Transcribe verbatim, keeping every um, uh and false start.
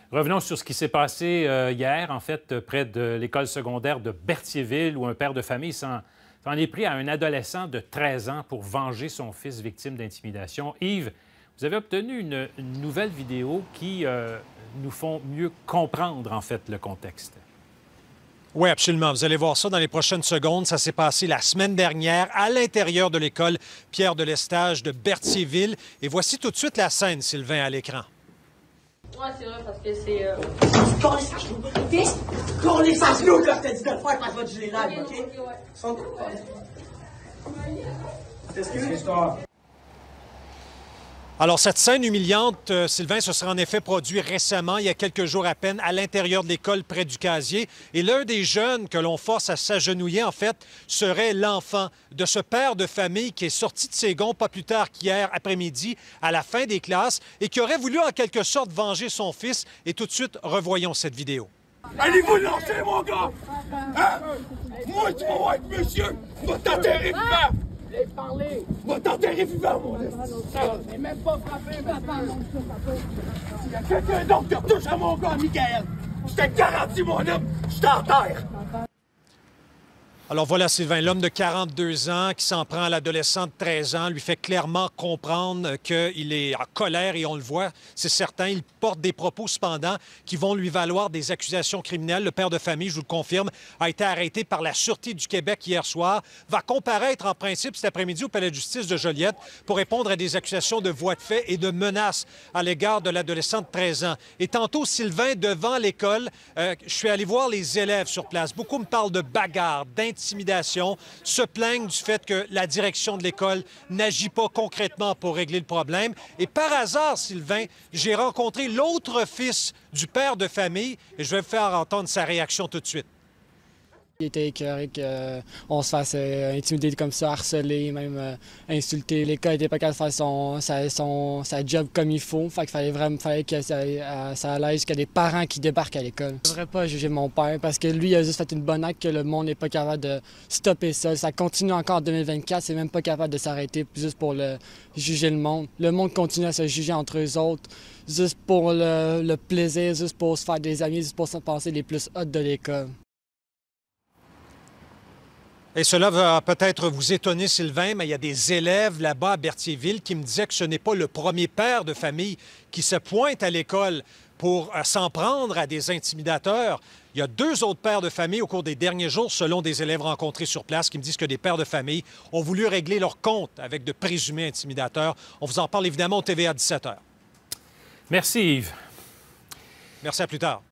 Revenons sur ce qui s'est passé euh, hier, en fait, près de l'école secondaire de Berthierville, où un père de famille s'en est pris à un adolescent de treize ans pour venger son fils victime d'intimidation. Yves, vous avez obtenu une, une nouvelle vidéo qui euh, nous font mieux comprendre, en fait, le contexte. Oui, absolument. Vous allez voir ça dans les prochaines secondes. Ça s'est passé la semaine dernière à l'intérieur de l'école Pierre de Lestage de Berthierville. Et voici tout de suite la scène, Sylvain, à l'écran. Ouais, c'est vrai, parce que c'est... Euh... Coller sa genoux, OK? Coller sa genoux, là, je te dis de le faire parce que je vais te geler live, OK? Ok, ouais. Son... Excuse-toi. Alors, cette scène humiliante, euh, Sylvain, se sera en effet produit récemment, il y a quelques jours à peine, à l'intérieur de l'école près du casier. Et l'un des jeunes que l'on force à s'agenouiller, en fait, serait l'enfant de ce père de famille qui est sorti de ses gonds pas plus tard qu'hier après-midi, à la fin des classes, et qui aurait voulu en quelque sorte venger son fils. Et tout de suite, revoyons cette vidéo. Allez-vous lâcher, mon gars! Hein? Moi, tu vas voir être monsieur! Va t'enterrer vivant! Va t'enterrer vivant, mon gars! Je n'ai même pas frappé, papa! Il y a quelqu'un d'autre qui retouche à mon gars, Michael! Je te garantis, mon homme, je t'enterre! Alors voilà, Sylvain, l'homme de quarante-deux ans qui s'en prend à l'adolescent de treize ans, lui fait clairement comprendre qu'il est en colère et on le voit, c'est certain. Il porte des propos cependant qui vont lui valoir des accusations criminelles. Le père de famille, je vous le confirme, a été arrêté par la Sûreté du Québec hier soir, va comparaître en principe cet après-midi au palais de justice de Joliette pour répondre à des accusations de voies de fait et de menaces à l'égard de l'adolescent de treize ans. Et tantôt, Sylvain, devant l'école, euh, je suis allé voir les élèves sur place. Beaucoup me parlent de bagarres, d'intimidation, intimidation, se plaignent du fait que la direction de l'école n'agit pas concrètement pour régler le problème. Et par hasard, Sylvain, j'ai rencontré l'autre fils du père de famille et je vais vous faire entendre sa réaction tout de suite. Il était écœuré qu'on se fasse euh, intimider comme ça, harceler, même euh, insulter. L'école n'était pas capable de faire son, sa, son, sa job comme il faut. Fait qu'il fallait vraiment fallait que ça, euh, ça allait jusqu'à des parents qui débarquent à l'école. Je ne devrais pas juger mon père parce que lui il a juste fait une bonne acte que le monde n'est pas capable de stopper ça. Ça continue encore en deux mille vingt-quatre, c'est même pas capable de s'arrêter juste pour le, juger le monde. Le monde continue à se juger entre eux autres, juste pour le, le plaisir, juste pour se faire des amis, juste pour se penser les plus hauts de l'école. Et cela va peut-être vous étonner, Sylvain, mais il y a des élèves là-bas à Berthierville qui me disaient que ce n'est pas le premier père de famille qui se pointe à l'école pour euh, s'en prendre à des intimidateurs. Il y a deux autres pères de famille au cours des derniers jours, selon des élèves rencontrés sur place, qui me disent que des pères de famille ont voulu régler leur compte avec de présumés intimidateurs. On vous en parle évidemment au T V A dix-sept heures. Merci, Yves. Merci, à plus tard.